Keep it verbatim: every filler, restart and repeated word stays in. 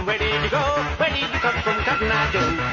Where did you go? Where did you come from, Cotton Eye Joe?